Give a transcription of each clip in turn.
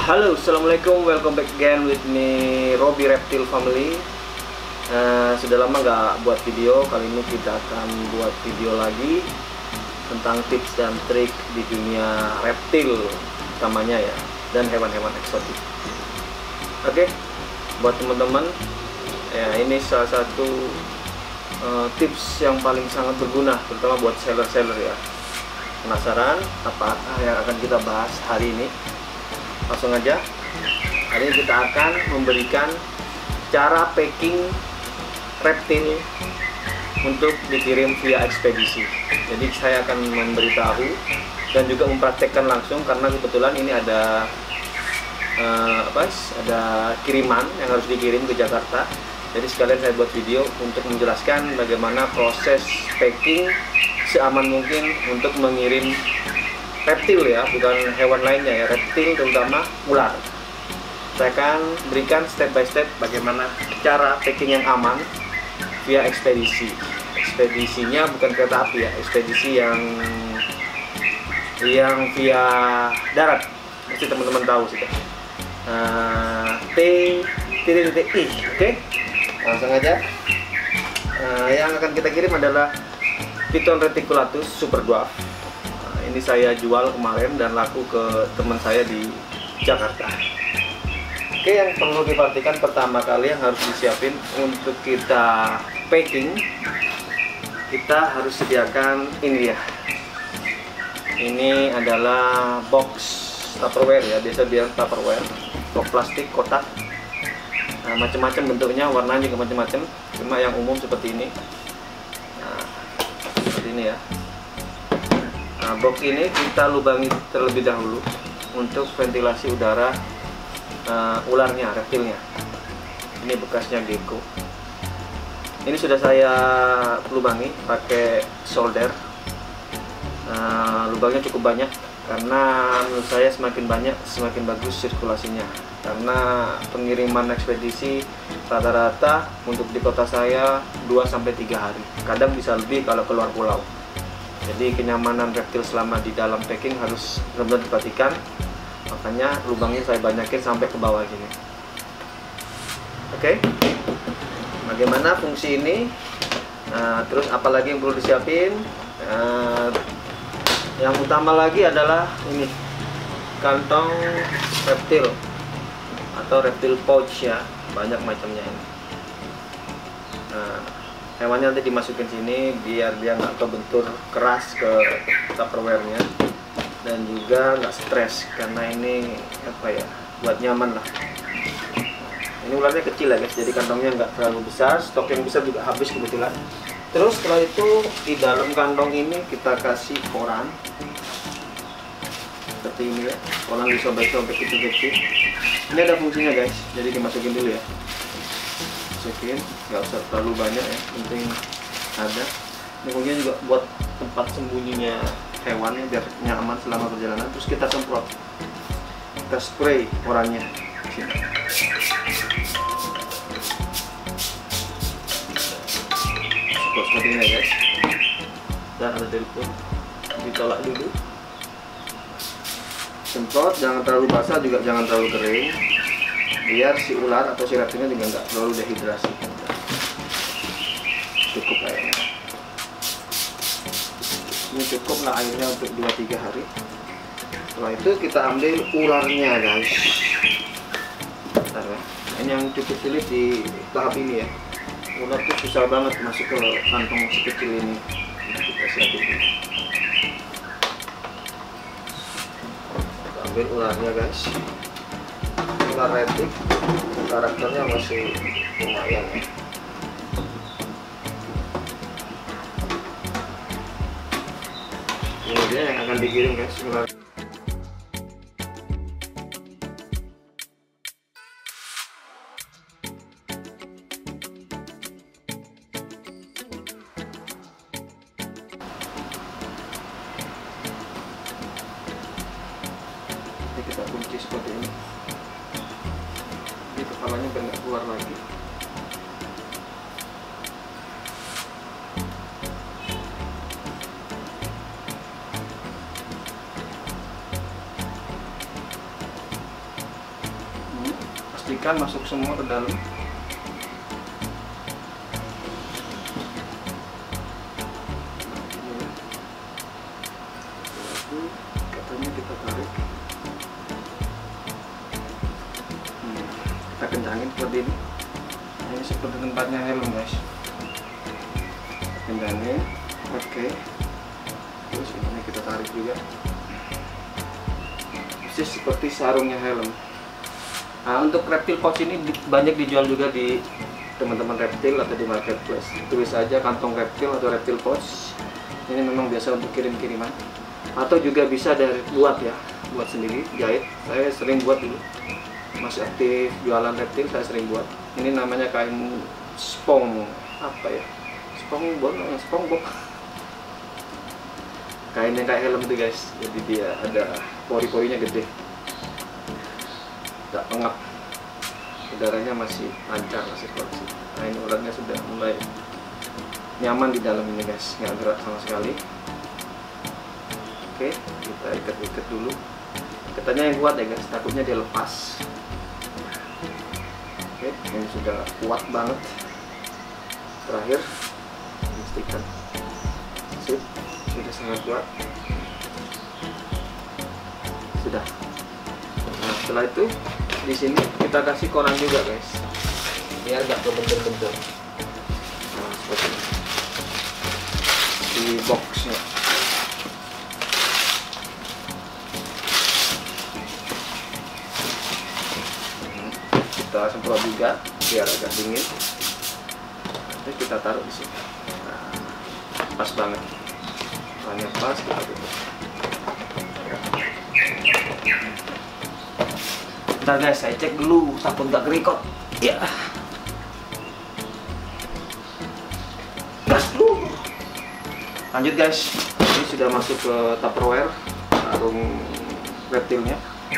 Halo, assalamualaikum, welcome back again with me, Robby Reptile Family. Sudah lama nggak buat video, kali ini kita akan buat video lagi tentang tips dan trik di dunia reptil utamanya ya, dan hewan-hewan eksotik. Oke, buat teman-teman ya, ini salah satu tips yang paling sangat berguna, terutama buat seller-seller ya. Penasaran apa yang akan kita bahas hari ini? Langsung aja. Hari ini kita akan memberikan cara packing reptil untuk dikirim via ekspedisi. Jadi saya akan memberitahu dan juga mempraktekkan langsung, karena kebetulan ini ada ada kiriman yang harus dikirim ke Jakarta. Jadi sekalian saya buat video untuk menjelaskan bagaimana proses packing seaman mungkin untuk mengirim reptil ya, bukan hewan lainnya ya, reptil terutama ular. Saya akan berikan step by step bagaimana cara packing yang aman via ekspedisi. Ekspedisinya bukan kereta api ya, ekspedisi yang via darat. Mesti teman-teman tahu sih. T.I, oke? Langsung aja. Yang akan kita kirim adalah Piton reticulatus super dwarf. Ini saya jual kemarin dan laku ke teman saya di Jakarta. Oke, yang perlu diperhatikan pertama kali yang harus disiapin untuk kita packing, kita harus sediakan ini ya. Ini adalah box Tupperware ya, biasa biar Tupperware, box plastik kotak. Nah, macam-macam bentuknya, warnanya juga macam-macam. Cuma yang umum seperti ini. Nah, seperti ini ya. Nah, box ini kita lubangi terlebih dahulu untuk ventilasi udara ularnya, reptilnya. Ini bekasnya gecko. Ini sudah saya lubangi pakai solder. Lubangnya cukup banyak karena menurut saya semakin banyak semakin bagus sirkulasinya. Karena pengiriman ekspedisi rata-rata untuk di kota saya 2-3 hari. Kadang bisa lebih kalau keluar pulau. Jadi kenyamanan reptil selama di dalam packing harus benar-benar diperhatikan. Makanya lubangnya saya banyakin sampai ke bawah gini. Oke. Bagaimana fungsi ini? Terus apalagi yang perlu disiapin? Yang utama lagi adalah ini, kantong reptil atau reptil pouch ya, banyak macamnya ini. Hewannya nanti dimasukin sini biar dia nggak kebentur keras ke Tupperware-nya, dan juga nggak stres karena ini apa ya, buat nyaman lah. Ini ularnya kecil ya guys, jadi kantongnya nggak terlalu besar, stok yang besar juga habis kebetulan. Terus setelah itu di dalam kantong ini kita kasih koran seperti ini ya, koran disobek-sobek kecil-kecil. Ini ada fungsinya guys, jadi dimasukin dulu ya. Masukin, nggak usah terlalu banyak ya, penting ada. Ini mungkin juga buat tempat sembunyinya hewannya biar nyaman selama perjalanan. Terus kita semprot, kita spray korannya sini. Semprot seperti ini guys. Dan ada telepon, ditolak dulu. Semprot, jangan terlalu basah juga jangan terlalu kering, biar si ular atau si reptilnya juga nggak terlalu dehidrasi. Cukup airnya. Ini cukup lah airnya untuk 2-3 hari. Setelah itu kita ambil ularnya guys. Bentar ya. Ini yang cukup sulit di tahap ini ya. Ular tuh susah banget masuk ke kantong sekecil ini. Kita siapin dulu. Kita ambil ularnya guys. Ular retik, karakternya masih lumayan ya. Ini dia yang akan dikirim guys, ular. Ini kita kunci seperti ini. Jadi kepalanya biar nggak keluar lagi. pastikan masuk semua ke dalam. Katanya kita tarik, kita kencangin seperti ini. Ini seperti tempatnya helm guys. Kencangin, oke. Terus ini kita tarik juga, persis seperti sarungnya helm. Nah, untuk reptil pouch ini banyak dijual juga di teman-teman reptil atau di marketplace. Tulis aja kantong reptil atau reptil pouch. Ini memang biasa untuk kirim-kiriman, atau juga bisa dari buat sendiri, jahit. Saya sering buat dulu, masih aktif jualan reptil, saya sering buat. Ini namanya kain spong, SpongeBob. Kain yang kayak helm itu guys, jadi dia ada pori-porinya gede, tidak pengap, udaranya masih lancar, masih sirkulasi. Nah, ini ularnya sudah mulai nyaman di dalam ini guys, nggak gerak sama sekali. Oke, kita ikat-ikat dulu. Ikatannya yang kuat ya guys, takutnya dia lepas. Oke, ini sudah kuat banget. Terakhir, pastikan. Sip, sudah sangat kuat. Sudah. Nah, setelah itu di sini kita kasih koran juga guys, biar nggak kebentur-bentur. Nah, seperti ini. Di boxnya. Kita semprot juga biar agak dingin. Nanti kita taruh di sini. Nah, pas banget. Hanya pas kita tutup. Bentar guys, saya cek dulu takut nggak kerikot. Ya. Gas dulu. Lanjut guys, ini sudah masuk ke Tupperware sarung reptilnya.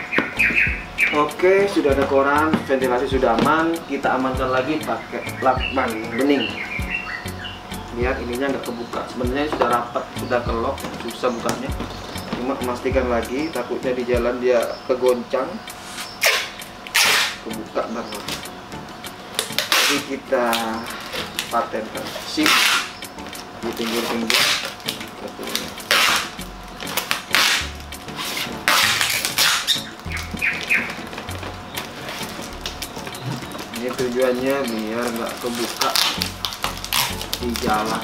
Oke, sudah ada koran, ventilasi sudah aman. Kita amankan lagi pakai lakban bening, biar ininya nggak kebuka. Sebenarnya sudah rapat, sudah kelok, susah bukanya. Cuma memastikan lagi, takutnya di jalan dia kegoncang, kebuka banget. Jadi kita patenkan sip di pinggir-pinggir. Ini tujuannya biar nggak kebuka di jalan.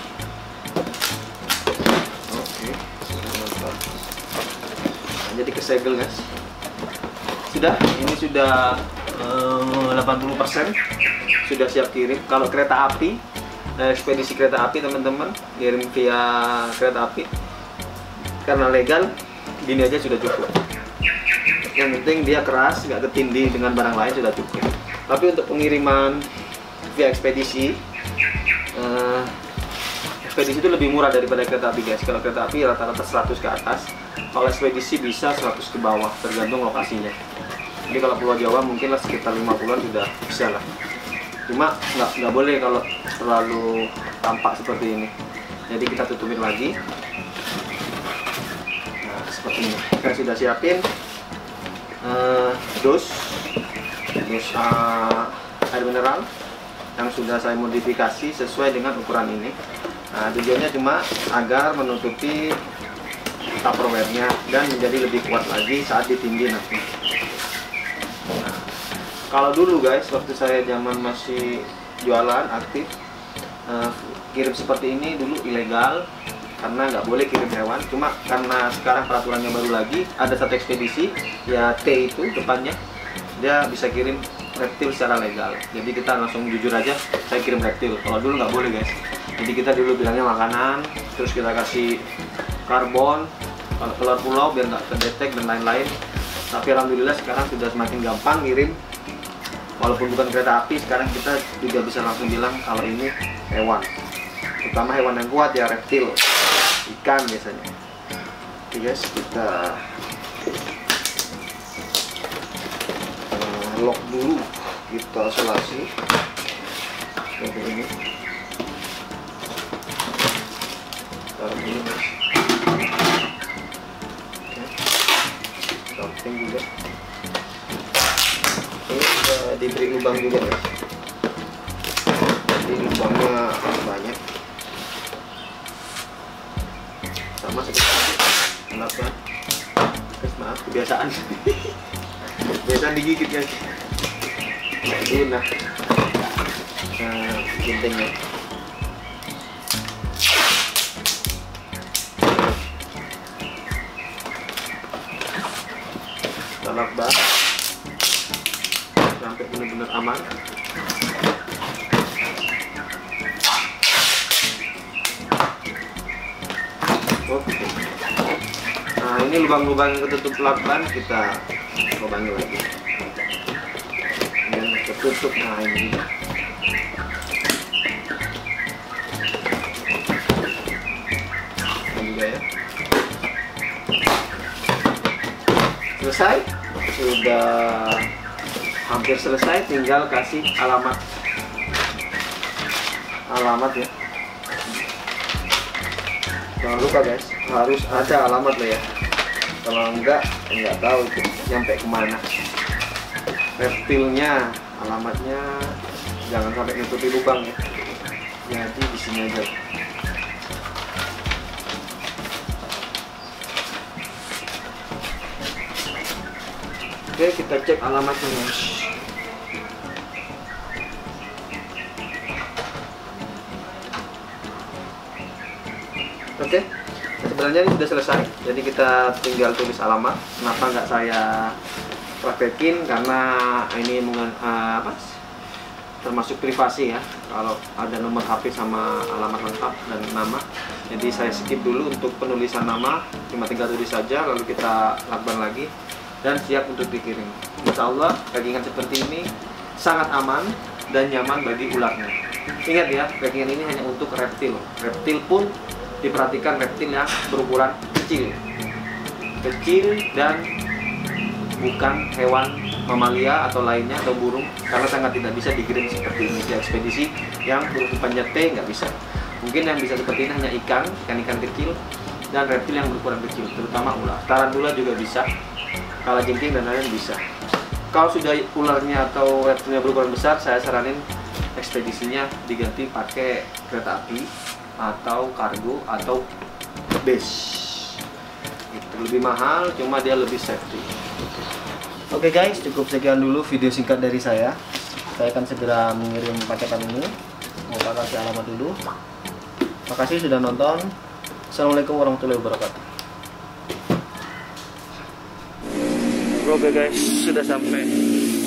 Oke, mantap. Nah, jadi kesegel guys. Sudah, ini sudah 80% sudah siap kirim. Kalau kereta api, ekspedisi kereta api teman-teman, kirim via kereta api, karena legal, gini aja sudah cukup. Yang penting dia keras, nggak ketindih dengan barang lain, sudah cukup. Tapi untuk pengiriman via ekspedisi, ekspedisi itu lebih murah daripada kereta api guys. Kalau kereta api rata-rata 100 ke atas, kalau ekspedisi bisa 100 ke bawah, tergantung lokasinya. Jadi kalau Pulau Jawa mungkin lah sekitar 50-an sudah bisa lah. Cuma nggak boleh kalau terlalu tampak seperti ini. Jadi kita tutupin lagi. Nah, seperti ini. Kita sudah siapin dos air mineral yang sudah saya modifikasi sesuai dengan ukuran ini. Nah, tujuannya cuma agar menutupi Tupperware-nya dan menjadi lebih kuat lagi saat ditindih nanti. Nah, kalau dulu guys, waktu saya zaman masih jualan aktif, kirim seperti ini dulu ilegal karena nggak boleh kirim hewan. Cuma karena sekarang peraturannya baru lagi, ada satu ekspedisi ya T itu depannya, dia bisa kirim reptil secara legal. Jadi kita langsung jujur aja, saya kirim reptil. Kalau dulu nggak boleh guys. Jadi kita dulu bilangnya makanan, terus kita kasih karbon, kalau keluar pulau biar nggak terdetek dan lain-lain. Tapi alhamdulillah sekarang sudah semakin gampang ngirim. Walaupun bukan kereta api, sekarang kita juga bisa langsung bilang kalau ini hewan. Terutama hewan yang kuat ya, reptil, ikan biasanya. Oke guys, kita lock dulu, kita isolasi seperti ini. Taruh dulu guys. Oke, dumping juga. Oke, diberi lubang juga guys. Jadi lubangnya banyak. Sama seperti kenapa? Maaf, kebiasaan. Kebiasaan digigit guys. Nah, ini nah guntingnya. Tanak banget sampai benar-benar aman. Oke. Nah, ini lubang-lubang yang ketutup lakban kita lubangi lagi. Yang ketutup, nah ini juga. Ini juga ya. Selesai, sudah hampir selesai, tinggal kasih alamat ya. Jangan lupa guys, harus ada alamat loh ya. Kalau enggak tahu itu nyampe kemana. Reptilnya, alamatnya jangan sampai nutupi lubang ya. Jadi di sini aja. Oke, kita cek alamatnya guys. Oke, sebenarnya ini sudah selesai. Jadi kita tinggal tulis alamat. Kenapa nggak saya praktekin? Karena ini termasuk privasi ya. Kalau ada nomor HP sama alamat lengkap dan nama. Jadi saya skip dulu untuk penulisan nama. Cuma tinggal tulis saja, lalu kita lakban lagi dan siap untuk dikirim. Insya Allah packingan seperti ini sangat aman dan nyaman bagi ularnya. Ingat ya, packingan ini hanya untuk reptil. Reptil pun diperhatikan reptil yang berukuran kecil dan bukan hewan mamalia atau lainnya atau burung, karena sangat tidak bisa dikirim seperti ini di ekspedisi yang berukuran T nggak bisa. Mungkin yang bisa seperti ini hanya ikan kecil dan reptil yang berukuran kecil, terutama ular. Tarantula juga bisa, kalajengking dan lain-lain bisa. Kalau sudah ularnya atau reptilnya berukuran besar, saya saranin ekspedisinya diganti pakai kereta api atau kargo atau bus. Itu lebih mahal, cuma dia lebih safety. Oke guys, cukup sekian dulu video singkat dari saya. Saya akan segera mengirim paketan ini. Mau kasih alamat dulu. Makasih sudah nonton. Assalamualaikum warahmatullahi wabarakatuh. Oke guys, sudah sampai.